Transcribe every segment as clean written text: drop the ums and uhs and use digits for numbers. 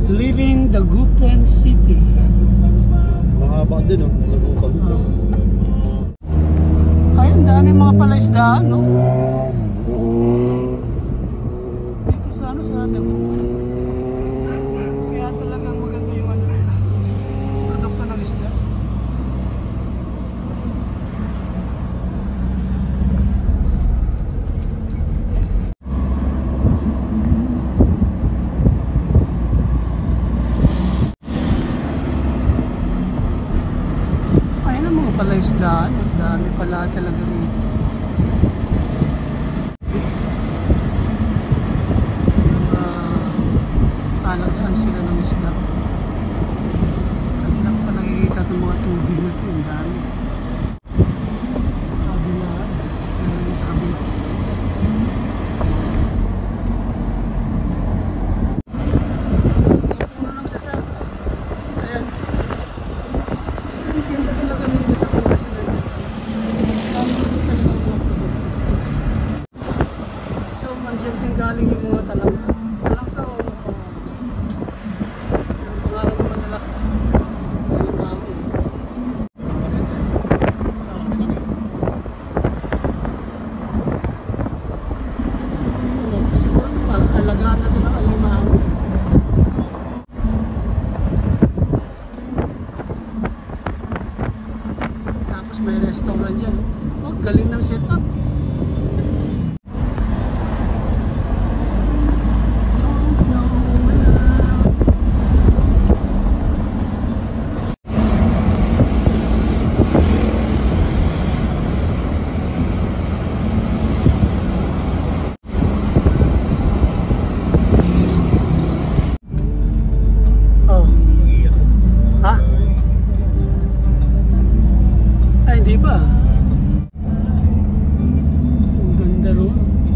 Leaving Dagupan City. Mahaba din, oh. Dagupan. Ay, ang dami mga palaisdaan, no? Dito sa ano, sa Dagupan. Kaya talagang maganda yung ano nila. Produkto ng isda. Palaisdaan, ang dami pala talaga rito. Alagaan sila ng isda. At lang pa nakikita itong mga tubig na ito, ang dami. Kabila, sa kabila. Puno ng sasama. Ayan. Ganda talaga nito sa Pangasinan. So, mandyan din galing yung mga talangka. Talangka o yung pangalan naman nila. Siguro ito alagaan na ito ng alimango. May restaurant dyan. Oh, galing ng setup. Oh. Ha? Ay, hindi pa. Ang ganda ron.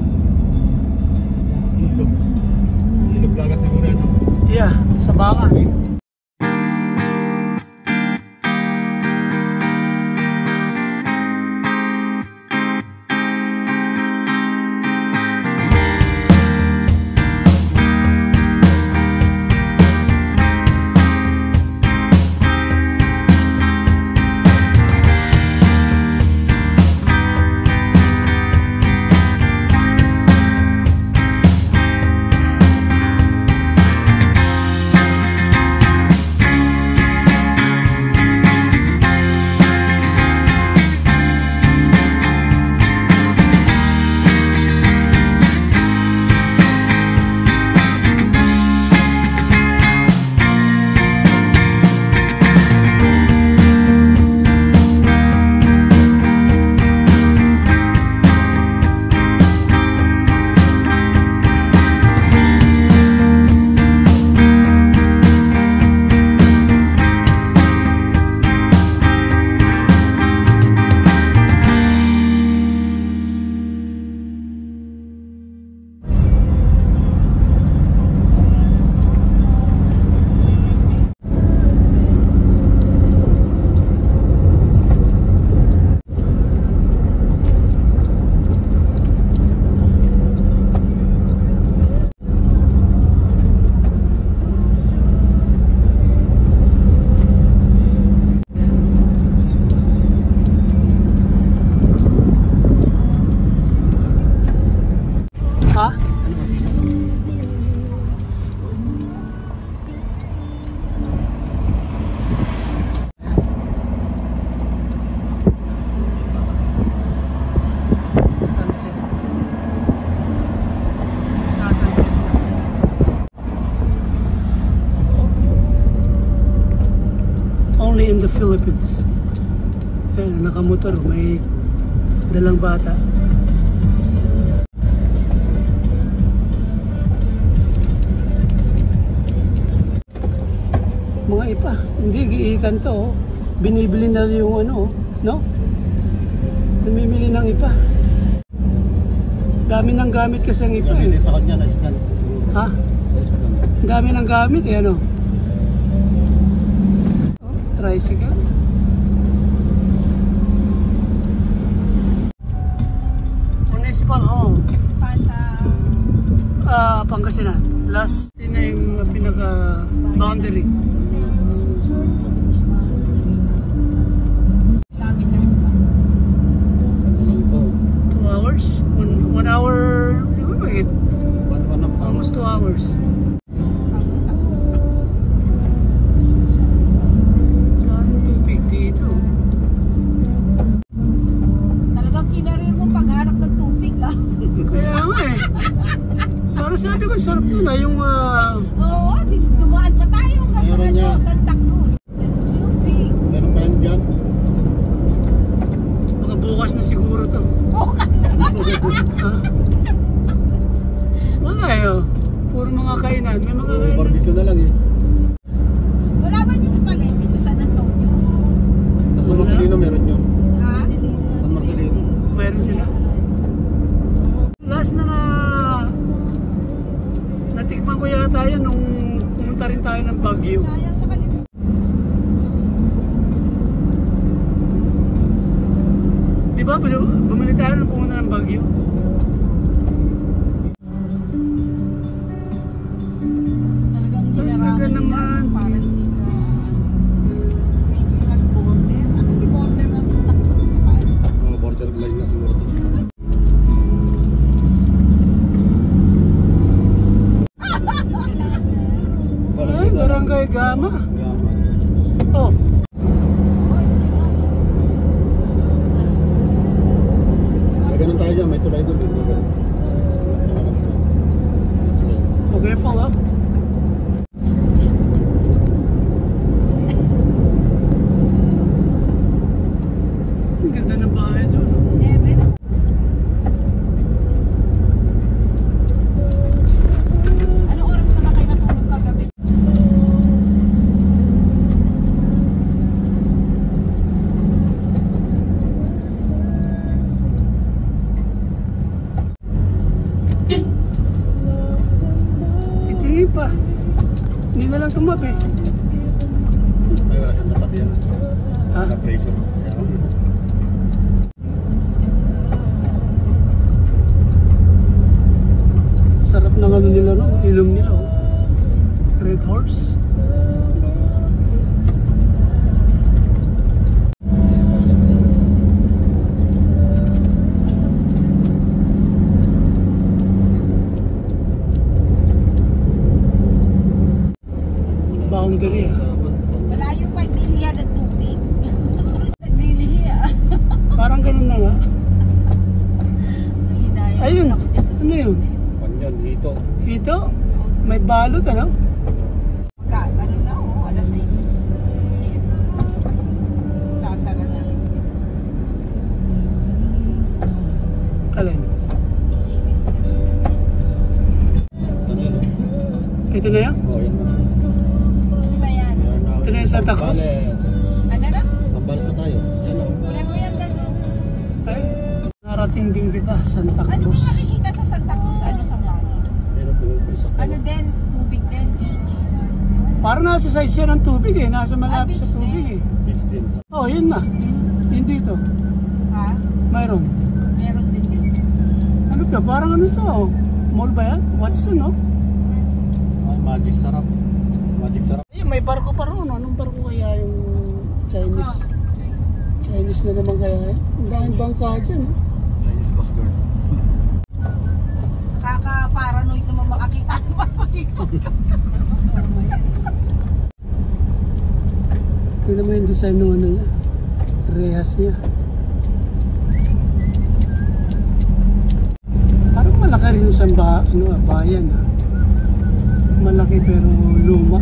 Ilog dagat siguro yan. Yeah, sa baka. Only in the Philippines. Ayan, nakamotor, may dalang bata. Mga ipa, hindi giikan to, oh. Binibili na yung ano, no? Namimili ng ipa. Dami ng gamit kasi ang ipa. Dami sa kanya na iskan. Ha? Dami ng gamit eh, ano? Oh, tricycle. Municipal Hall. Pangasinan. Last, yun na yung pinaka boundary. Kilometers pa. Ano lang to? 2 hours? 1 hour? Wait, One up. almost 2 hours. Maraming tubig dito. Talagang kinarir mo pagharap ng tubig ah. Kaya nga eh. Parang sabi ko, sarap nun ah, yung Oo, dumaan pa tayo hanggang sa Meron niya. Santa Cruz. Tubig. Meron pa yan dyan? mga bukas na siguro to. Bukas na. Ah. Wala eh oh. Puro mga kainan. May mga kainan. Barbecue na lang eh. Wala ba niya sa Palengke sa San Antonio? Sa San Marcelino meron yun. Ha? San Marcelino. Mayroon sila. Last na natikman ko yata yun nung pumunta rin tayo ng Baguio. Sayang nakalimutan. Di ba bumili tayo nung pumunta ng Baguio? Talagang Talaga dinarami naman. nila para hindi ka regional border. Kasi border na Santa Cruz sa Japan. Oh, borderline na siguro to. Ay, Barangay Gama. Gama. Oh, Ganun tayo dyan, may tulay doon. oh careful ah. Ang ganda ng bahay doon. Eh, meron. Anong oras na ba kayo natulog kagabi? Hindi pa. Hindi na lang tumabi. Ay, wala siyang tatap yan. Ha? Na-pressure. Sarap ng ano nila no, ilong nila oh. Red Horse. Boundary ah. Malayo pa, bilihan ng tubig. Naglilihi ah. Parang ganun na nga. Hinayang Ayun, ako dyan sa ano yun? Panyan, hito. Ito, may balot ano? Ano na oh, alas 6. Sasara namin sila. Alin? Linis na rin. Ano yun? Ito na yan? Oh, yun na. Ano ba yan? Yan na. Ito na yung Santa Cruz. Sambales. Ano na? Sambales na tayo. Yan na. Kunan mo yan gano'n. Ay, narating din kita, Santa Ano Cruz. mo nakikita sa Santa Cruz? Ano sa Manis? Yan na, pumupusak. Ano din? Tubig din? Beach? Parang nasa side siya ng tubig eh, nasa malapit sa beach tubig eh. Beach din. Oh, yun na. Yun dito. Ha? Mayroon. Meron din yun. Ano to? Parang ano to? Mall ba yan? Watson, no? Magic sarap. Magic sarap. Ayun, may barko pa roon. Anong barko kaya yung Chinese? Chinese na naman kaya yan? Ang daming bangka dyan. No? Chinese Coast Guard. Kaka-paranoid naman makakita ng barko dito. Tingnan mo yung design ng ano niya. Rehas niya. Parang malaki rin sa bayan ah. Malaki pero luma.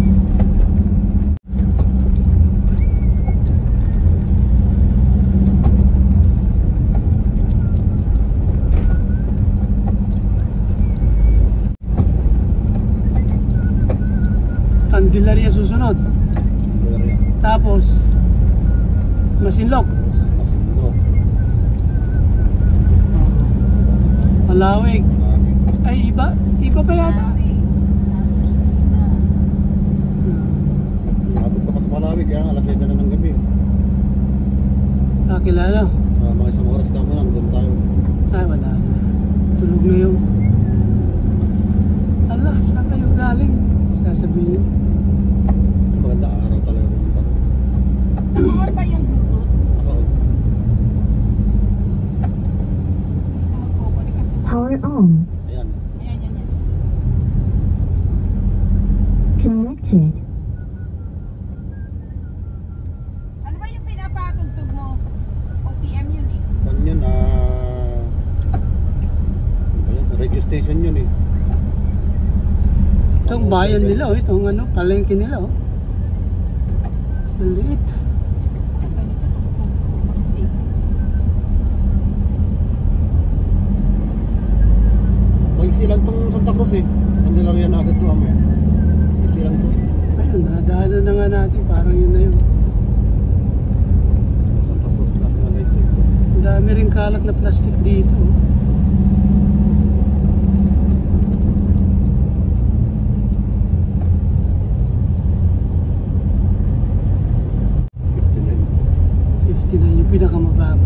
Candelaria susunod. Candelaria. Tapos Masinloc. Masinloc. Palawig. Ay iba? Iba pa yata? Abot ka pa sa Palawig, kaya alas 7 na ng gabi. Kilala. Mga isang oras ka muna, doon tayo. Ay wala na. Tulog na yun. Ala, saan kayo galing? Sasabihin. dito. Ano ba yung pinapatugtog mo? OPM yun eh. Ano yun, ano ba yun? Radio station yun eh. Itong bayan nila, oh. Itong ano, palengke nila, oh. Maliit. Pag ganito itong phone ko, makasafe. Maiksi lang tong Santa Cruz eh. Hindi lang yan agad to amo. Maiksi lang to. Ayun, nadaanan na nga natin. Parang yun na yun. Santa Cruz National High School to. Ang dami rin kalat na plastic dito, oh. Ito na yun. 59 yung pinakamababa.